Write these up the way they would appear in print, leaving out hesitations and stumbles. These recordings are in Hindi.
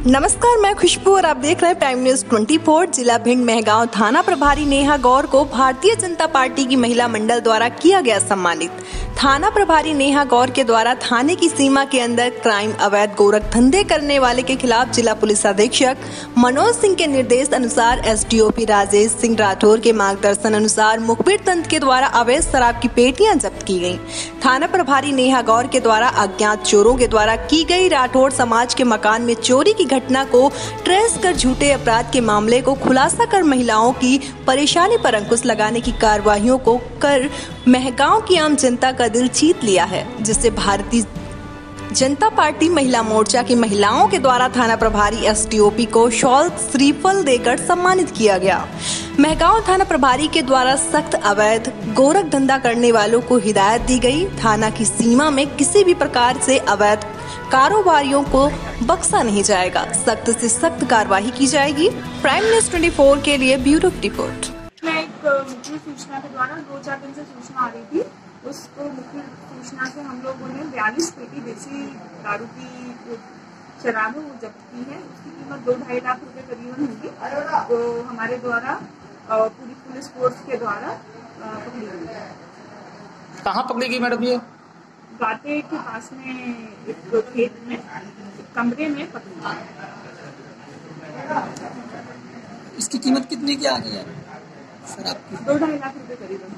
नमस्कार, मैं खुशबू और आप देख रहे हैं प्राइम न्यूज 24। जिला भिंड मेहगांव थाना प्रभारी नेहा गौर को भारतीय जनता पार्टी की महिला मंडल द्वारा किया गया सम्मानित। थाना प्रभारी नेहा गौर के द्वारा थाने की सीमा के अंदर क्राइम, अवैध गोरख धंधे करने वाले के खिलाफ जिला पुलिस अधीक्षक मनोज सिंह के निर्देश अनुसार एसडीओपी राजेश सिंह राठौर के मार्गदर्शन अनुसार मुखबिर तंत्र के द्वारा अवैध शराब की पेटियां जब्त की गयी। थाना प्रभारी नेहा गौर के द्वारा अज्ञात चोरों के द्वारा की गई राठौर समाज के मकान में चोरी की घटना को ट्रेस कर झूठे अपराध के मामले को खुलासा कर महिलाओं की परेशानी पर अंकुश लगाने की कार्यवाहियों को कर मेहगांव की आम जनता का दिल जीत लिया है, जिससे भारतीय जनता पार्टी महिला मोर्चा की महिलाओं के द्वारा थाना प्रभारी एसडीओपी को शॉल श्रीफल देकर सम्मानित किया गया। मेहगांव थाना प्रभारी के द्वारा सख्त अवैध गोरख धंधा करने वालों को हिदायत दी गई। थाना की सीमा में किसी भी प्रकार से अवैध कारोबारियों को बख्शा नहीं जाएगा, सख्त से सख्त कार्रवाई की जाएगी। प्राइम न्यूज 24 के लिए ब्यूरो रिपोर्ट। मैं एक मुख्य सूचना के द्वारा 2-4 दिन से सूचना आ रही थी। उसको मुख्य सूचना से हम लोगों ने 42 पेटी देसी दारू की शराब है वो जब्त की है। उसकी कीमत 2-2.5 लाख रुपए करीबन होगी। तो हमारे द्वारा पूरी पुलिस फोर्स के द्वारा पकड़ी गई है। कहाँ पकड़ी गई मैडम? ये गाते के पास में एक खेत में एक कमरे में पकड़ी गई। इसकी कीमत कितने की आ गई है शराब की? 2-2.5 लाख रुपए करीबन।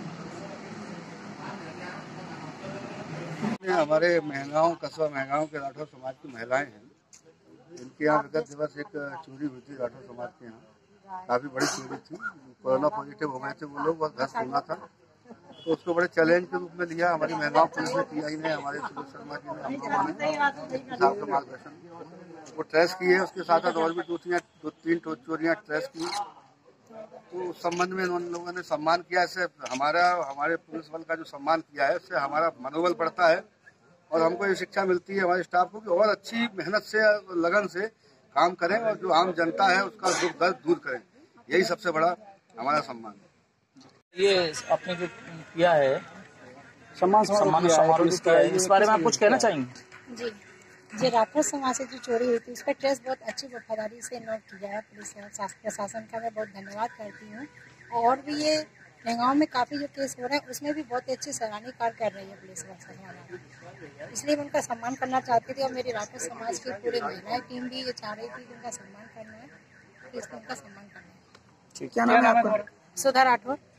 हमारे मेहगांव कस्बा मेहगांव के राठौर समाज की महिलाएं हैं। इनके यहाँ विगत दिवस एक चोरी हुई थी राठौर समाज के यहाँ। काफी बड़ी चोरी थी। कोरोना पॉजिटिव हो गए थे वो लोग और घर सुना था, तो उसको बड़े चैलेंज के रूप में लिया। हमारी मेहगांव पुलिस ने PI ने, हमारे सुरेश शर्मा जी ने, हम लोगों ने साहब का मार्गदर्शन वो ट्रेस की है। उसके साथ और भी 2-3 चोरियाँ ट्रेस की। तो उस संबंध में उन लोगों ने सम्मान किया। इससे हमारे पुलिस बल का जो सम्मान किया है उससे हमारा मनोबल बढ़ता है और हमको ये शिक्षा मिलती है हमारे स्टाफ को कि और अच्छी मेहनत से, लगन से काम करें और जो आम जनता है उसका दुख दर्द दूर करें। यही सबसे बड़ा हमारा सम्मान है। ये आपने जो किया है सम्मान समारोह किया है, इस बारे में आप कुछ कहना चाहेंगे? जी, राठौर समाज से जो चोरी हुई थी उसका ट्रेस बहुत अच्छी वफादारी से नोट किया है पुलिस प्रशासन का मैं बहुत धन्यवाद करती हूँ। और भी ये मेहगांव में काफ़ी जो केस हो रहे हैं उसमें भी बहुत अच्छी सराहनीय कार्य कर रही है पुलिस प्रशासन, इसलिए मैं उनका सम्मान करना चाहती थी। और मेरी राठौर समाज की पूरी महिलाएं टीम भी ये चाह रही थी कि उनका सम्मान करना है, इसलिए उनका सम्मान करना है। क्या नाम है आपका? सुधा राठौर।